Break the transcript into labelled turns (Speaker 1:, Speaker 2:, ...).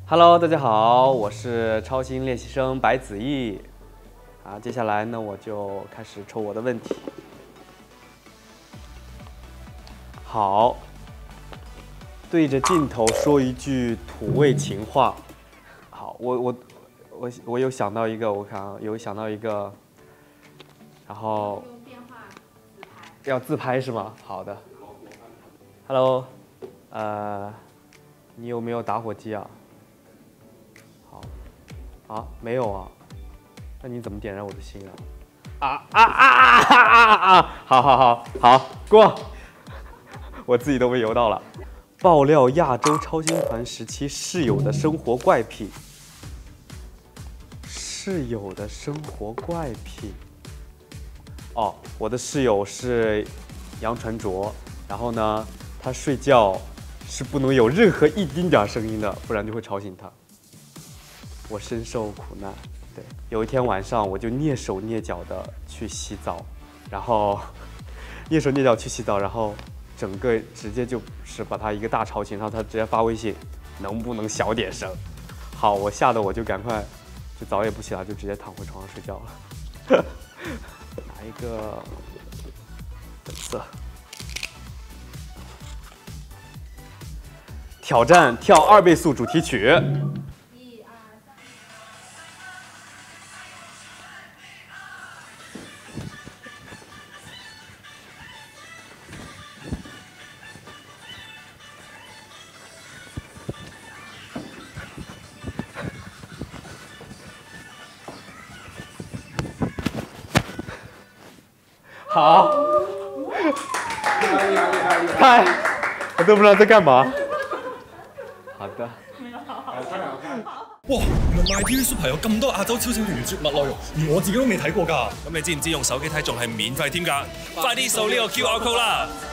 Speaker 1: Hello， 大家好，我是超新练习生白子毅。接下来呢，我就开始抽我的问题。好，对着镜头说一句土味情话。好，我有想到一个，我看啊，有想到一个，然后
Speaker 2: 用电话自拍。
Speaker 1: 要自拍是吗？好的。Hello， 你有没有打火机啊？好，没有啊？那你怎么点燃我的心啊？好，过。我自己都被游到了。爆料亚洲超星团时期室友的生活怪癖。室友的生活怪癖。哦，我的室友是杨传卓，然后呢，他睡觉是不能有任何一丁点声音的，不然就会吵醒他。我深受苦难。对，有一天晚上我就蹑手蹑脚的去洗澡，然后蹑手蹑脚去洗澡，然后整个直接就是把他一个大吵醒，然后他直接发微信，能不能小点声？好，我吓得我就赶快就澡也不洗了，就直接躺回床上睡觉了。拿一个粉色。挑战跳2倍速主题曲。好，嗨，我都不知道在干嘛。好的。
Speaker 3: 哇！原來 MyTV Super 有咁多亞洲超星團絕密內容，連我自己都未睇過㗎。
Speaker 4: 咁你知唔知用手機睇仲係免費添㗎？快啲掃呢個 QR code 啦！